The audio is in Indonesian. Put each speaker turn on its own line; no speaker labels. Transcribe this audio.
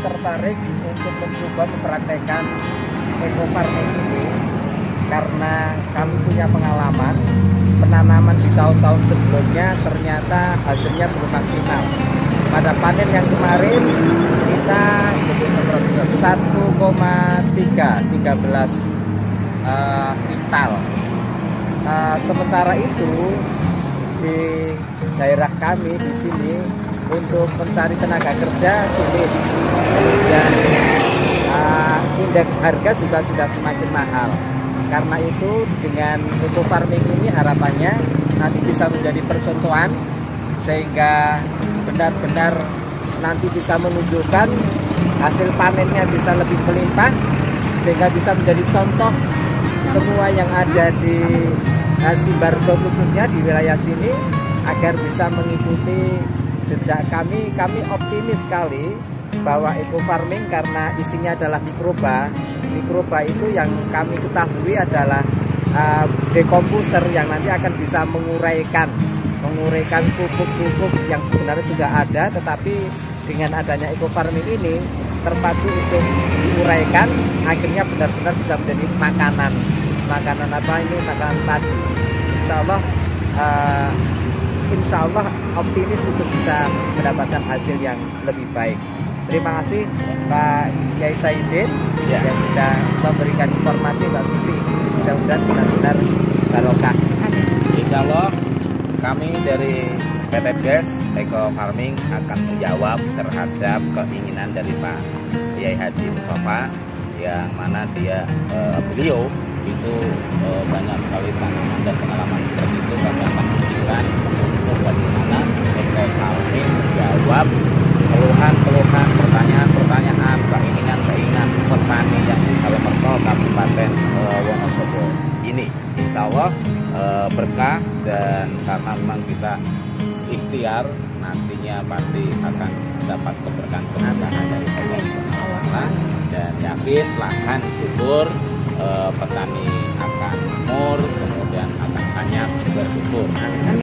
tertarik untuk mencoba mempraktekkan eco farming ini karena kami punya pengalaman penanaman di tahun-tahun sebelumnya ternyata hasilnya belum maksimal. Pada panen yang kemarin kita 1,13 kuintal. Sementara itu di daerah kami di sini untuk mencari tenaga kerja sulit dan indeks harga juga sudah semakin mahal. Karena itu dengan eco farming ini harapannya nanti bisa menjadi percontohan sehingga benar-benar nanti bisa menunjukkan hasil panennya bisa lebih melimpah sehingga bisa menjadi contoh semua yang ada di Sibarjo khususnya di wilayah sini agar bisa mengikuti jejak kami. Kami optimis sekali bahwa eco farming karena isinya adalah mikroba itu yang kami ketahui adalah dekomposer yang nanti akan bisa menguraikan pupuk-pupuk yang sebenarnya sudah ada, tetapi dengan adanya eco farming ini terpacu untuk diuraikan, akhirnya benar-benar bisa menjadi makanan apa ini, makanan padi. Insya Allah optimis untuk bisa mendapatkan hasil yang lebih baik. Terima kasih Pak Kiai Saidin yang sudah memberikan informasi Mbak Susi. Mudah-mudahan benar-benar barokah.
Insya Allah kami dari PT Gas Eco Farming akan menjawab terhadap keinginan dari Pak Kiai Haji Mustafa yang mana beliau itu banyak sekali tanaman dan pengalaman seperti itu. Kami akan memberikan untuk bagaimana Eco Farming menjawab keluhan-keluhan, pertanyaan-pertanyaan, keinginan-keinginan petani yang di Salomerto Kabupaten Wonosobo ini. Insya Allah berkah, dan karena memang kita ikhtiar nantinya pasti akan mendapat keberkahan dari Allah SWT, dan yakin lahan subur, petani akan makmur, kemudian akan banyak bersyukur.